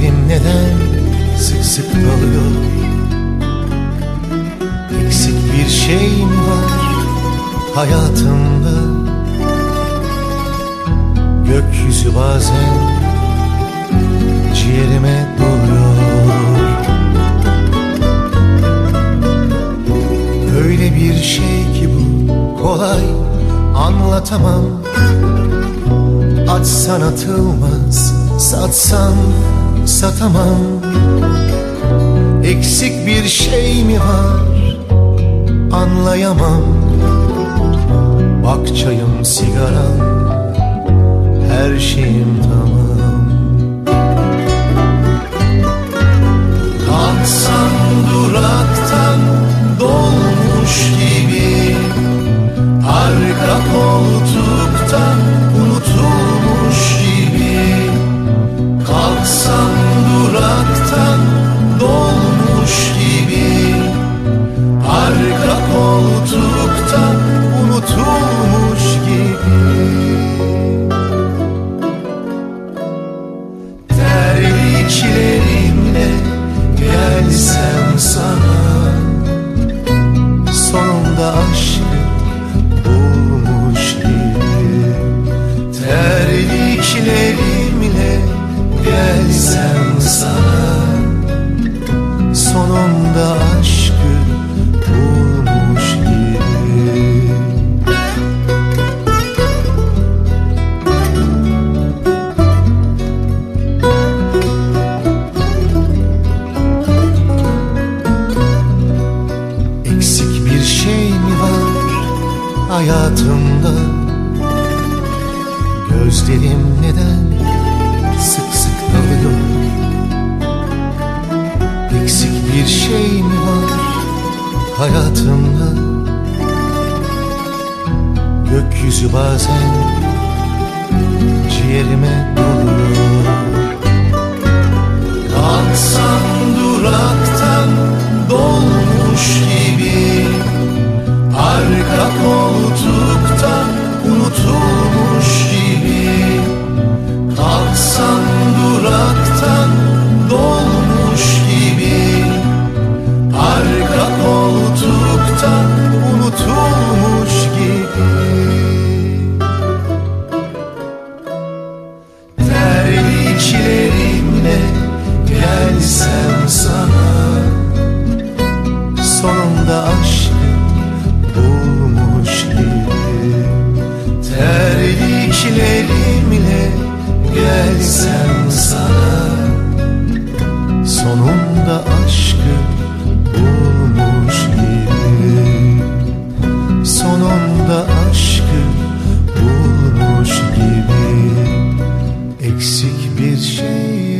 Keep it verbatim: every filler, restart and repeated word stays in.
Gözlerim neden sık sık doluyor? Eksik bir şey mi var hayatımda? Gökyüzü bazen ciğerime doluyor. Öyle bir şey ki bu, kolay anlatamam. Açsan atılmaz, satsan satamam. Eksik bir şey mi var anlayamam. Bak çayım, sigaram, her şeyim tamam. Kalksam duraktan dolmuş gibi, arka koltuktan unutulmuş gibi. Kalksam duraktan dolmuş gibi, arka koltuktan unutulmuş gibi. Terliklerimle gelsem sana, sonunda aşkı bulmuş gibi. Terliklerimle gelsem sana, sonunda aşkı bulmuş gibi. Eksik bir şey mi var hayatımda? Gözlerim neden sık sık dalıyor? Eksik bir şey mi var hayatımda? Gökyüzü bazen ciğerime doluyor. Kalksam duraktan dolmuş gibi, arka koltuktan unutulmuş gibi. Kalksam duraktan dolmuş gibi, arka koltuktan unutulmuş gibi. Terliklerimle gelsem sana, sonunda aşkı bulmuş gibi. Terliklerimle gelsem sana, sonunda aşkı bulmuş gibi. Sonunda aşkı bulmuş gibi. Eksik bir şey